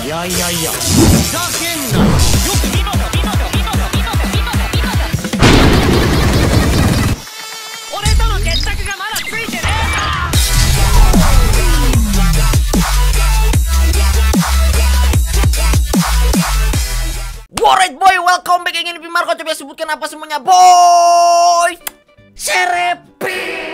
いやいやいやふざけんなよ。よく見ろよ、見ろよ、見ろよ、見ろよ、見ろよ、見ろよ。俺との決着がまだついてねえか。Alright boy, welcome back again di Marco. Coba sebutkan apa semuanya boy. Serepi.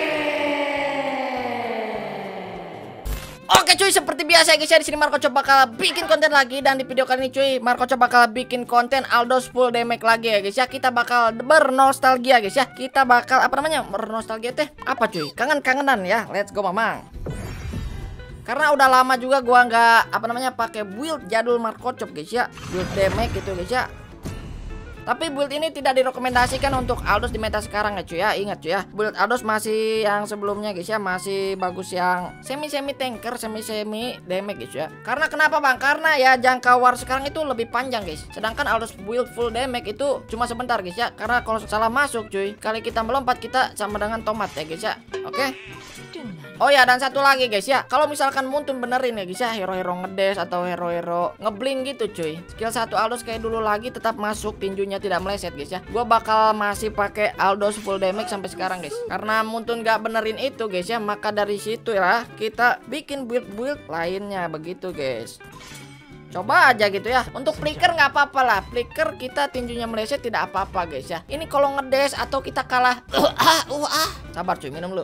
Oke cuy, seperti biasa guys ya, di sini Marco coba bakal bikin konten lagi. Dan di video kali ini cuy, Marco coba bakal bikin konten Aldous full damage lagi ya guys ya. Kita bakal bernostalgia guys ya. Kita bakal apa namanya, bernostalgia teh apa cuy, kangen-kangenan ya. Let's go mamang. Karena udah lama juga gua nggak apa namanya pakai build jadul Marco Chop guys ya, build damage gitu guys ya. Tapi build ini tidak direkomendasikan untuk Aldous di meta sekarang ya cuy ya. Ingat cuy ya, build Aldous masih yang sebelumnya guys ya, masih bagus yang semi tanker, semi damage guys ya. Karena kenapa bang? Karena ya jangka war sekarang itu lebih panjang guys. Sedangkan Aldous build full damage itu cuma sebentar guys ya. Karena kalau salah masuk cuy, kali kita melompat kita sama dengan tomat ya guys ya. Oke. Oh ya, dan satu lagi guys ya, kalau misalkan Muntun benerin ya guys ya, hero-hero ngedes atau hero-hero ngebling gitu cuy, skill 1 Aldous kayak dulu lagi tetap masuk, tinjunya tidak meleset guys ya. Gua bakal masih pakai Aldous full damage sampai sekarang guys. Karena Muntun gak benerin itu guys ya, maka dari situ ya kita bikin build lainnya begitu guys. Coba aja gitu ya. Untuk flicker nggak apa-apa lah. Flicker kita tinjunya meleset tidak apa-apa guys ya. Ini kalau ngedes atau kita kalah sabar cuy, minum dulu.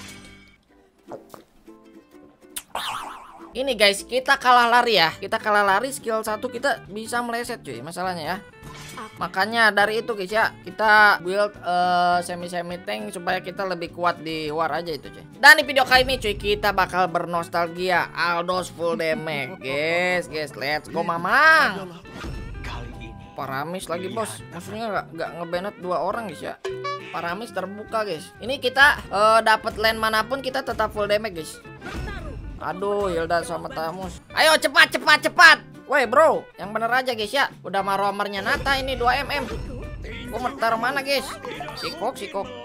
Ini guys, kita kalah lari ya. Kita kalah lari, skill 1 kita bisa meleset cuy, masalahnya ya. Makanya dari itu guys ya, kita build semi tank supaya kita lebih kuat di war aja itu cuy. Dan di video kali ini cuy, kita bakal bernostalgia Aldous full damage guys. Let's go mamang. Paramis lagi bos, maksudnya nggak ngebanet 2 orang guys ya. Paramis terbuka guys. Ini kita dapat lane manapun kita tetap full damage guys. Aduh, Hilda sama Tamus. Ayo cepat. Woi bro, yang bener aja guys ya. Udah maromernya Nata ini 2 mm. Gua mau taruh mana guys? Sikok.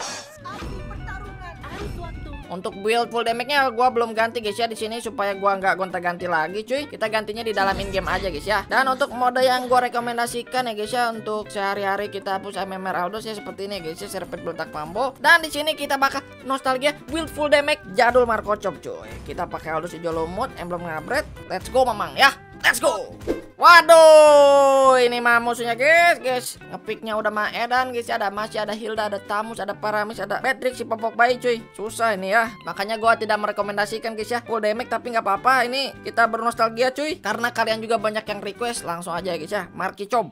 Untuk build full damage-nya gua belum ganti guys ya di sini supaya gua nggak gonta-ganti lagi cuy. Kita gantinya di dalam in-game aja guys ya. Dan untuk mode yang gua rekomendasikan ya guys ya, untuk sehari-hari kita push MMR Aldous ya seperti ini guys ya, serpet beletak mambo. Dan di sini kita bakal nostalgia build full damage jadul Marco Chop cuy. Kita pakai Aldous hijau lumut, emblem ngabret. Let's go mamang ya. Let's go. Waduh, ini mah musuhnya guys. Ngepicknya udah Maedan guys. Ada masih ada Hilda, ada Tamus, ada Paramis, ada Patrick si popok bayi cuy. Susah ini ya. Makanya gua tidak merekomendasikan guys ya full damage, tapi nggak apa-apa. Ini kita bernostalgia cuy. Karena kalian juga banyak yang request, langsung aja guys ya. Marco Chop.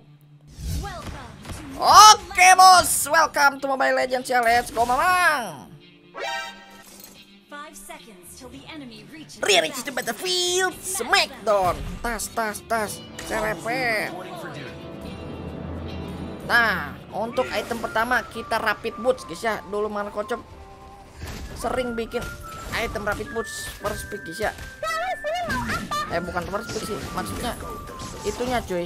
Oke bos, welcome to Mobile Legends ya. Let's go mamang. Reach the battlefield, smackdown, tas, serepet. Nah, untuk item pertama kita rapid boots guys ya. Dulu Marco Chop sering bikin item rapid boots first pick guys ya. Bukan first pick sih, maksudnya itunya cuy.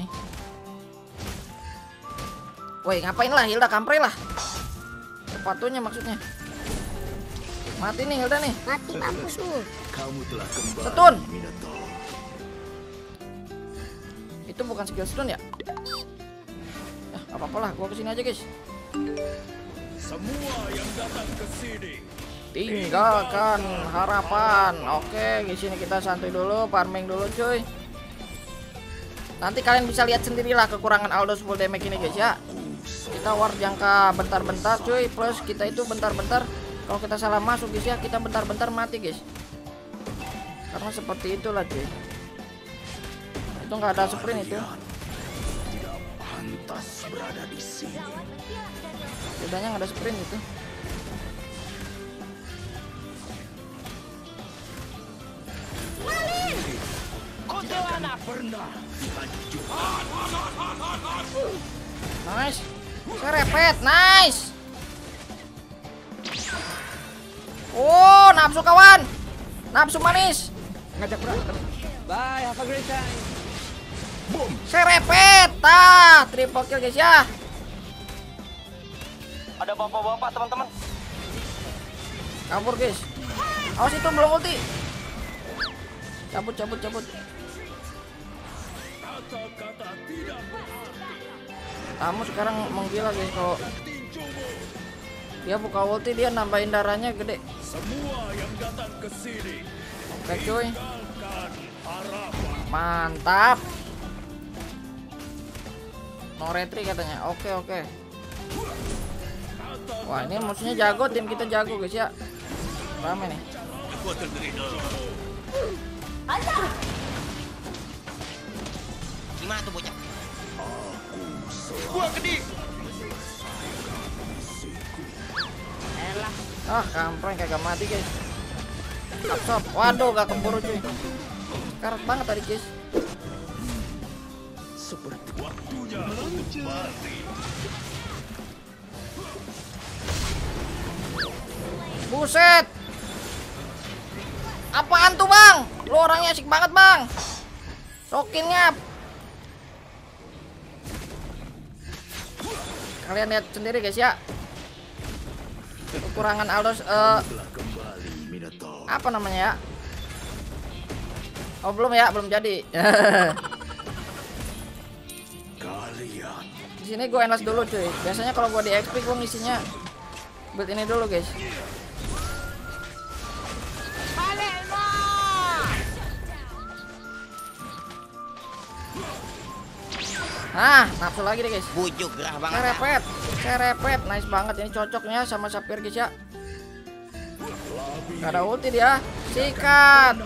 Woi, ngapain lah Hilda, kampre lah. Sepatunya maksudnya. Mati nih Hilda nih. Mati mampus lu. Stun. Itu bukan skill stun ya? Apa-apa lah, gua kesini aja guys. Semua yang datang ke sini tinggalkan harapan. Oke, di sini kita santuy dulu, farming dulu cuy. Nanti kalian bisa lihat sendirilah kekurangan Aldous full damage ini guys ya. Kita war jangka bentar-bentar cuy, plus kita itu bentar-bentar. Kalau kita salah masuk guys ya, kita bentar-bentar mati guys. Karena seperti itulah cuy. Itu nggak ada sprint itu. tidak pantas berada di sini. Bedanya nggak ada sprint itu. Kau tidak pernah hancur. Nice. Serepet, nice. Oh, nafsu kawan. Nafsu manis. Ngajak berantem. Bye, have a great time. Boom. Serepet. Triple kill guys ya. Ada bapak-bapak teman-teman. Kabur guys. Awas itu belum ulti. Cabut. Kata-kata tidak berarti. Kamu sekarang menggila guys, kalau Tinjumu. dia buka ulti dia nambahin darahnya gede. Semua yang datang ke sini Oke cuy, tinggalkan harapan. mantap. No retry katanya. Oke oke. Wah ini musuhnya jago, tim kita jago guys ya. Rame nih. Gimana tuh bocah? Gua gede. Ah kampreng kagak mati guys. Absorb. Waduh gak keburu cuy. Karat banget tadi guys. Seperti waktunya untuk mati. Buset. Apaan tuh bang? Lu orangnya asik banget bang. Sokin ngap. Kalian lihat sendiri guys ya. Kekurangan Aldos Telah kembali Minotaur. apa namanya ya? Oh belum ya, belum jadi. Kalian Di sini gue endless dulu cuy. Biasanya kalau gue di XP gue ngisinya build ini dulu guys. Nah, nafsu lagi deh guys. Bujuk gerah banget. Saya repet, nice banget ini cocoknya sama Sapphire guys ya. Gak ada ulti dia. Sikat.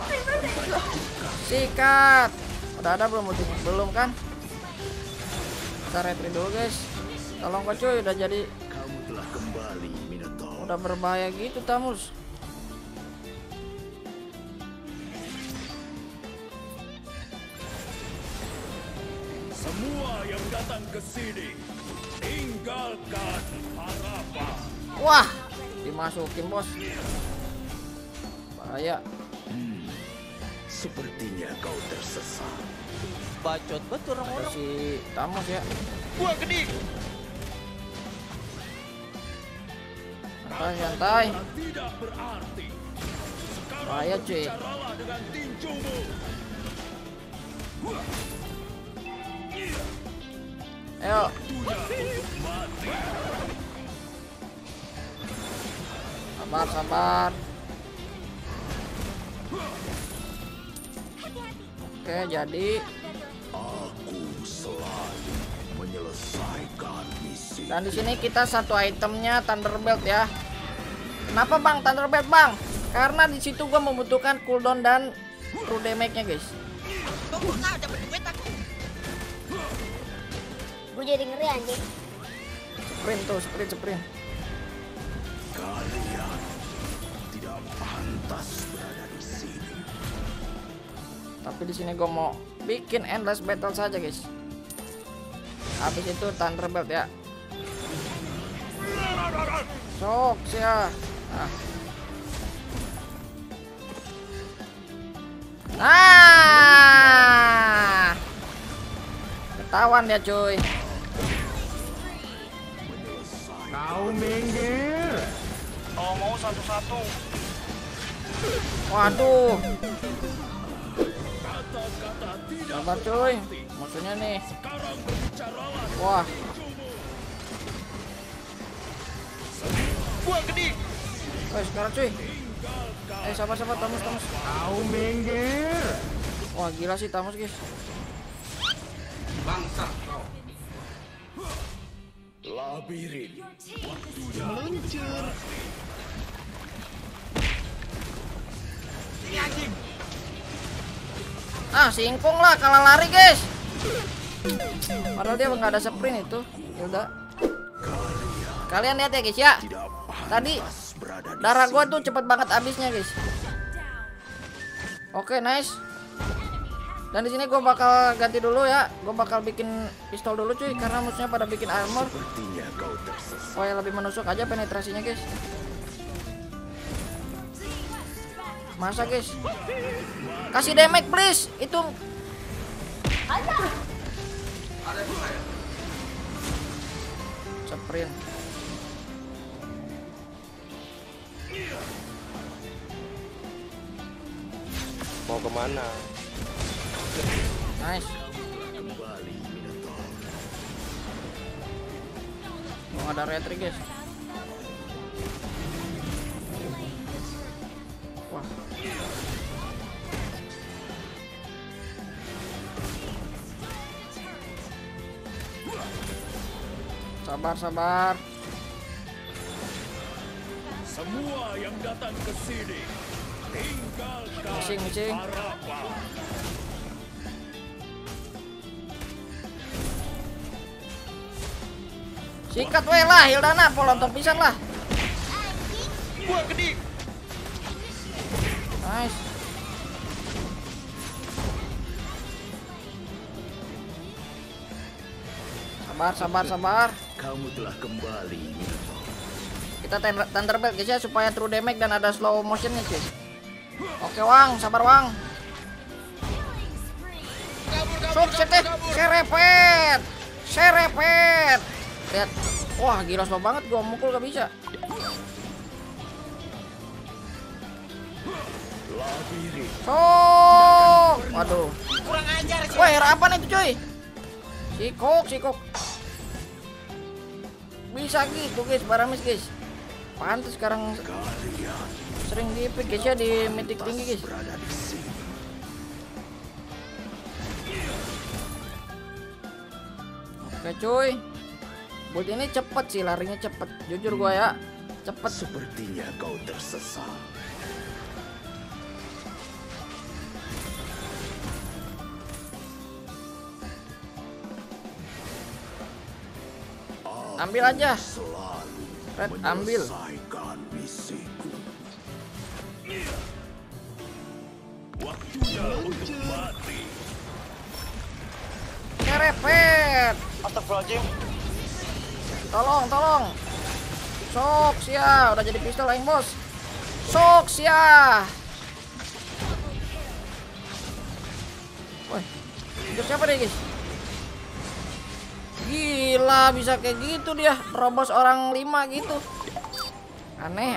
Udah ada belum ultinya? Belum kan? Kita retry dulu guys. Tolong kok cuy, udah jadi, kamu telah kembali Minotaur. udah berbahaya gitu Tamus. Semua yang datang ke sini tinggalkan harapan. Wah, dimasukin bos. Bahaya. Sepertinya kau tersesat. Bacot betul Ada orang-orang. si Tamus ya. Gua gede. Santai. Tidak berarti. Sekarang Bahaya cuy. bicaralah dengan tinjumu. Ayo. Sabar. Oke, jadi Aku selalu menyelesaikan misi. dan di sini kita satu itemnya Thunderbelt ya. Kenapa bang Thunderbelt bang? Karena di situ gua membutuhkan cooldown dan true damage-nya guys. Tunggu kau dapat duit aku. Gue jadi ngeri anjing. Sprint. Kalian tidak pantas berada di sini. Tapi di sini gue mau bikin endless battle saja guys. Habis itu Thunderbelt ya. Sok ya. Nah. Ketahuan dia cuy. Kalau mau satu-satu. Waduh. Sabar cuy. Musuhnya nih. Wah. Gua gede. Sekarang cuy. Sabar Tamus. Wah gila sih Tamus guys. Labirin. Singkong lah kalah lari guys. Padahal dia nggak ada sprint itu. Ya udah. Kalian lihat ya guys ya. Tadi darah gua tuh cepet banget habisnya guys. Oke nice. Dan di sini gue bakal ganti dulu ya. Gue bakal bikin pistol dulu cuy karena musuhnya pada bikin armor. Sepertinya kau tersesat. Supaya lebih menusuk aja penetrasinya guys. Masa guys? Kasih damage please. Itu sprint. Mau kemana? Nice. kembali, Minotaur. Oh, ada retri guys. Wah. Sabar. Semua yang datang ke sini, tinggalkan Micing. harapan. Sikat we lah, Hildana, polonton pisan lah. Gua gede. Nice. Sabar. Kamu telah kembali, Minotaur. Kita Thunderbolt guys ya, supaya true damage dan ada slow motionnya cuy. Oke Wang, sabar Wang. Sukses, serepet. Lihat, wah gila slow banget, gua mukul gak bisa. Labirin. Waduh. Kurang ajar sih. Wah, harapan itu cuy. Sikok. Bisa gitu guys, Paramis guys. Pantes sekarang Kalian sering di pick guys ya di mythic tinggi guys. berada di sini. Oke cuy. Buat ini cepet sih, larinya cepet. Jujur gua ya, cepet. Sepertinya kau tersesat. Ambil aja. Selalu Red, ambil. menyelesaikan misiku. Waktunya untuk mati. Serepet. Astagfirullahaladzim. Tolong. Sok sia, udah jadi pistol aing bos. Sok sia. Woi, itu siapa deh guys? Gila, bisa kayak gitu dia, robos orang 5 gitu. Aneh.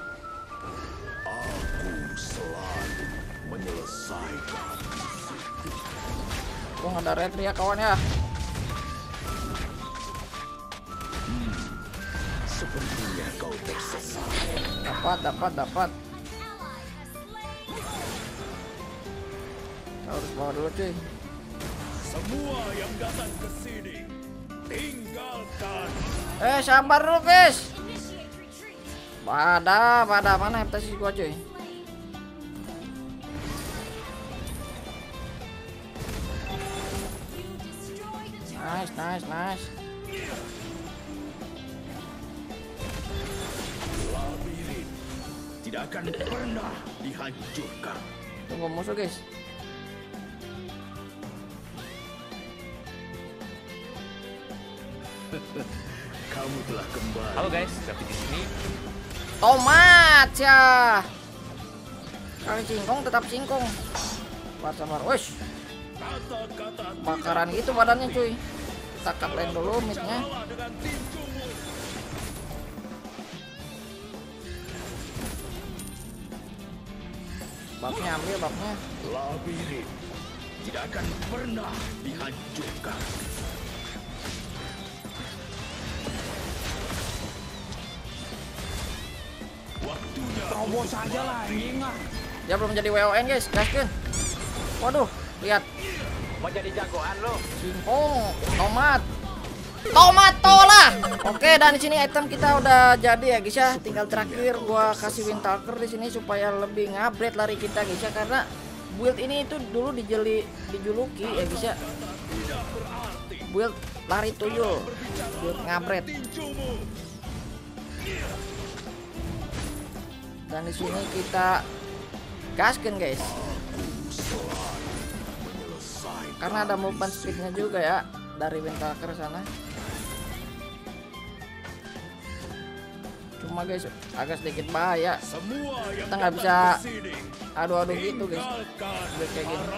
Aku selalu menyelesaikan. Gua nggak ada retri ya kawan ya. Sepertinya kau tersesat. Dapat. Harus bawa dulu cuy. Semua yang datang ke sini, tinggalkan. Sabar dulu guys. Pada mana heptasis gua cuy. Nice. Labirin tidak akan pernah dihancurkan. Tunggu musuh guys. Kamu telah kembali. Halo guys, tapi di sini Tomat ya. Kali singkong tetap singkong. Sabar. Wesh. Kata-kata Bakaran gitu badannya cuy. Kita cut lane dulu midnya. salah dengan tinjumu. Babnya ambil babnya. Labirin tidak akan pernah dihancurkan. Waktunya Terobos aja lah anjing ah. Dia belum jadi WON guys, gaskeun. Waduh, lihat. mau jadi jagoan lo. Singkong, tomat tolah. Oke, dan di sini item kita udah jadi ya guys ya. Tinggal terakhir gua kasih Windtalker di sini supaya lebih ngupgrade lari kita guys ya, karena build ini itu dulu dijuluki ya guys ya. Build lari tuyul, build ngupgrade. Dan di sini kita gaskeun guys. Karena ada movement speednya juga ya dari Windtalker sana. Cuma guys agak sedikit bahaya. Kita nggak bisa adu-adu gitu guys. Buat kayak gini.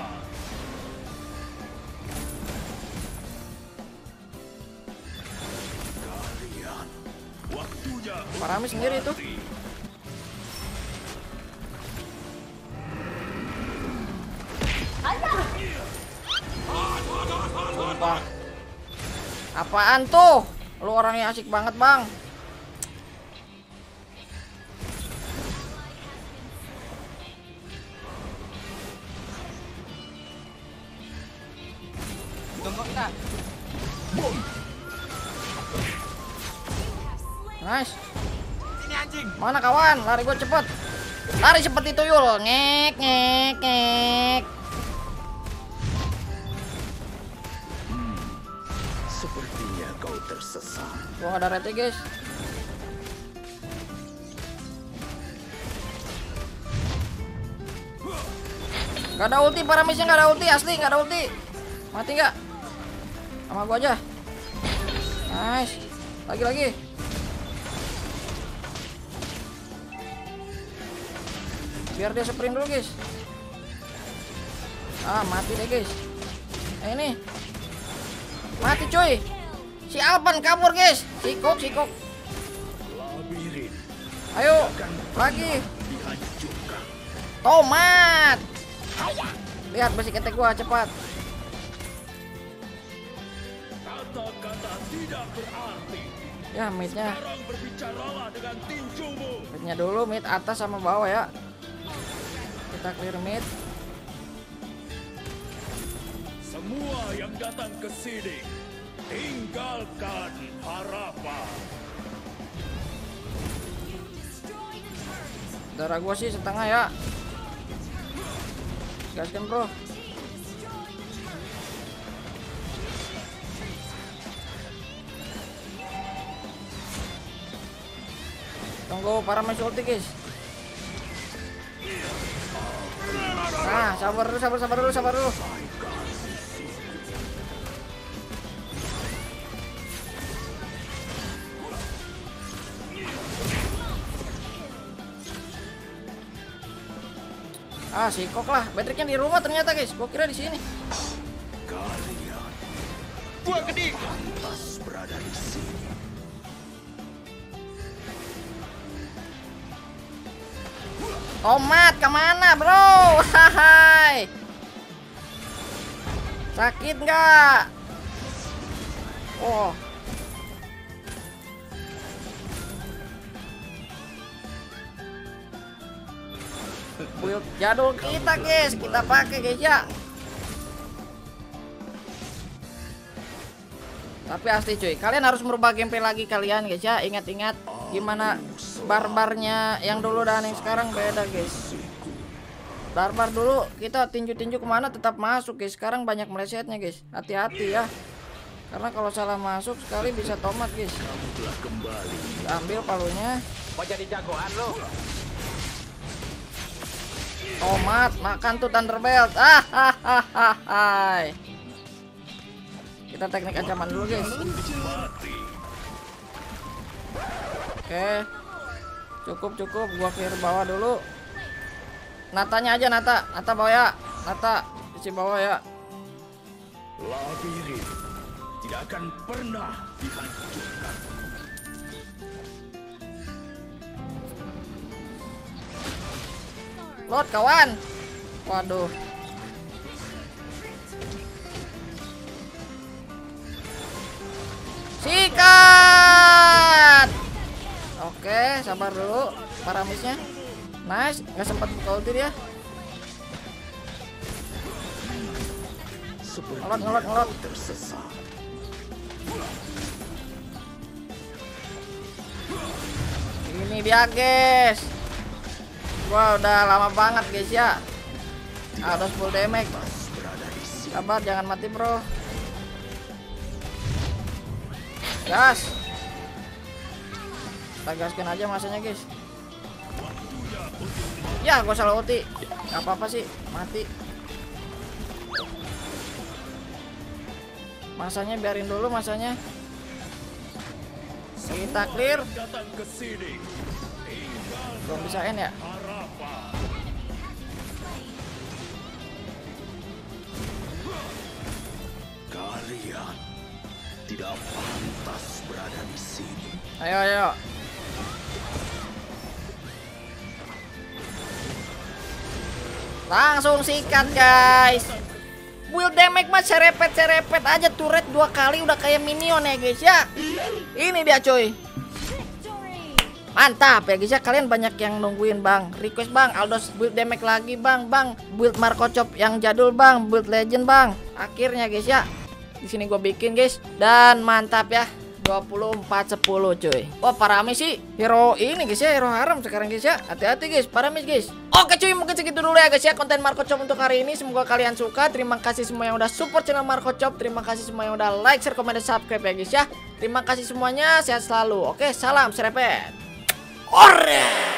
Parami sendiri itu. Bang. Apaan tuh? Lu orangnya asik banget, Bang. Tunggu kita. Nice. Ini anjing. Mana kawan? Lari gue cepet. Lari seperti tuyul. Ngek ngek ngek. Sepertinya kau tersesat. Gua ada rete guys. Gak ada ulti, Paramisnya gak ada ulti, asli gak ada ulti. Mati gak? Sama gua aja. Nice. Lagi. Biar dia sprint dulu guys. Ah, mati deh guys. Ini mati cuy. Si Alban kabur guys. Sikok. Labirin Ayo lagi. dihancurkan. Tomat. Lihat basic attack gua cepat. Kata-kata tidak berarti. Ya midnya. Sekarang berbicaralah dengan tinjumu. Midnya dulu, mid atas sama bawah ya. Kita clear mid. Semua yang datang ke sini, tinggalkan harapan. Darah gua sih setengah ya. Gaskan bro. Tunggu para ulti guys. Nah, sabar dulu. Ah, sikok lah. Baterainya di rumah ternyata guys. Gua kira di sini. Kalian Gua gede. pantas berada di sini. Tomat kemana bro? Hai. Sakit nggak? Oh. Build jadul kita guys, kita pakai guys ya. Tapi asli cuy, kalian harus merubah gameplay lagi kalian guys ya. Ingat-ingat gimana barbarnya yang dulu dan yang sekarang beda guys. Barbar dulu kita tinju-tinju kemana tetap masuk guys. Sekarang banyak melesetnya guys. Hati-hati ya. Karena kalau salah masuk sekali bisa tomat guys. Telah kembali. Ambil palunya. Mau jadi jagoan lo. Tomat makan tuh Thunderbelt. Hai. Kita teknik ancaman dulu guys. Oke. Cukup. Gua clear bawah dulu. Natanya aja Nata bawah ya. Nata isi bawah ya. Labirin tidak akan pernah dihancurkan. Lot kawan. Waduh. Sikat. Oke, sabar dulu Paramisnya. Nice, nggak sempat buka ulti dia. Ngelot. Tersesat. Ini dia guys. Wah, udah lama banget guys ya. Ada full damage. Sabar, jangan mati bro. Gas. Kita gaskan aja masanya guys. Ya, gua salah ulti. Gak apa-apa sih, mati. Masanya biarin dulu masanya. Kita clear. Datang ke sini, Belum bisa end ya. harapan. Kalian tidak pantas berada di sini. Ayo. Langsung sikat guys. build damage mah serepet aja, turret 2 kali udah kayak minion ya guys ya. Ini dia cuy. Mantap ya guys ya, kalian banyak yang nungguin bang, request bang Aldos build damage lagi bang, build Marco Chop yang jadul bang, build legend bang. Akhirnya guys ya, di sini gue bikin guys, dan mantap ya, 24-10 cuy. Wah Paramis sih hero ini guys ya, hero haram sekarang guys ya. Hati-hati guys Paramis guys. Oke cuy, mungkin segitu dulu ya guys ya konten Marco Chop untuk hari ini. Semoga kalian suka. Terima kasih semua yang udah support channel Marco Chop. Terima kasih semua yang udah like, share, komen, dan subscribe ya guys ya. Terima kasih semuanya, sehat selalu. Oke, salam serepet. Ore!